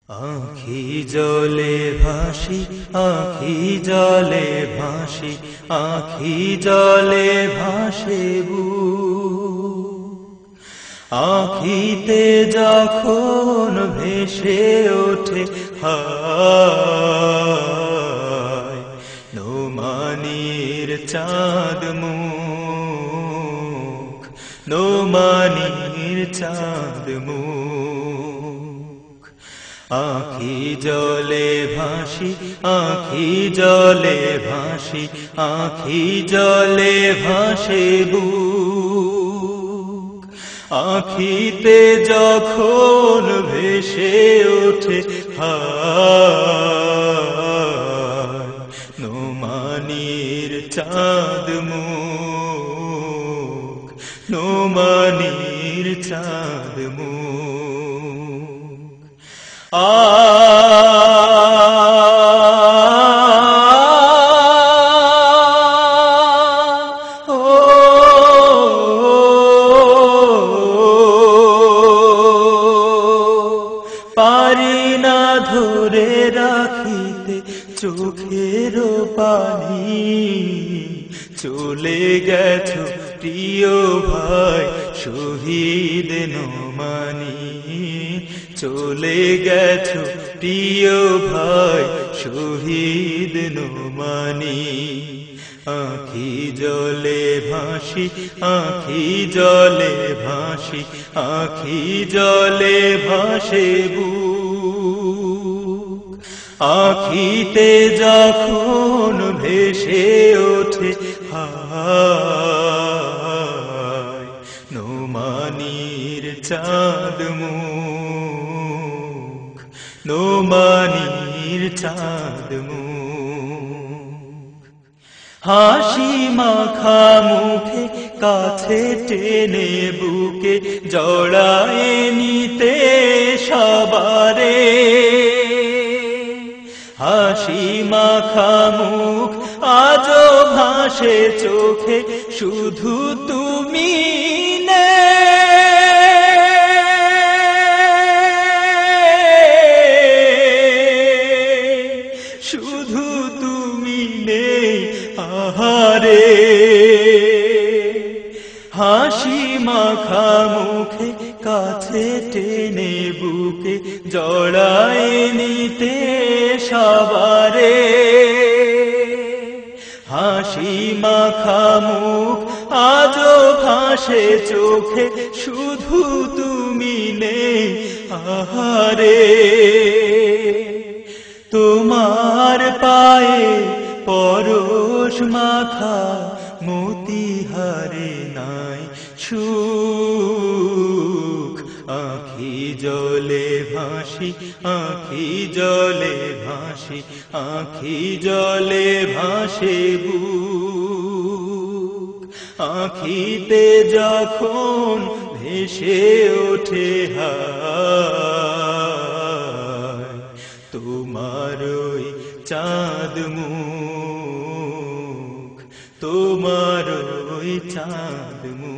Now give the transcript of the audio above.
আঁখি জলে ভাসি, আঁখি জলে ভাসি, আঁখি জলে ভাসে বুক। আঁখিতে যখন ভেসে ওঠে হায় নোমানির চাঁদ মুখ, নোমানির চাঁদ মুখ। আঁখি জলে ভাসি, আঁখি জলে ভাসি, আঁখি জলে ভাসে বুক। আঁখিতে যখন ভেসে ওঠে হায় নোমানির চাঁদ মুখ, নোমানির চাঁদ মুখ। পারি না ধরে রাখিতে চোখের পানি, চলে গেছো প্রিয় ভাই শহীদ নোমানি, চলে গেছো প্রিয় ভাই শহীদ নোমানি। আঁখি জলে ভাসি, আঁখি জলে ভাসি, আঁখি জলে ভাসে বুক। আঁখিতে যখন ভেসে ওঠে হায় নোমানির চাঁদ মুখ, নোমানির চাঁদ মুখ। হাসি মাখা মুখে কাছে টেনে বুকে জড়ায় নিতে সবারে, হাসি মাখা মুখ আজও ভাসে চোখে শুধু তুমি শুধু তুমি নেই আহারে। হাসি মাখা মুখে কাছে টেনে বুকে জড়ায় নিতে সবারে, হাসি মাখা মুখ আজও ভাসে চোখে শুধু তুমি নেই আহারে। তোমার পায়ে পরশ মাখা মতিহারে নাই সুখ। আঁখি জলে ভাসি, আঁখি জলে ভাসি, আঁখি জলে ভাসে বুক। আঁখিতে যখন ভেসে ওঠে হায় তোমার ওই চাঁদ মুখ, তোমার ওই চাঁদ মুখ।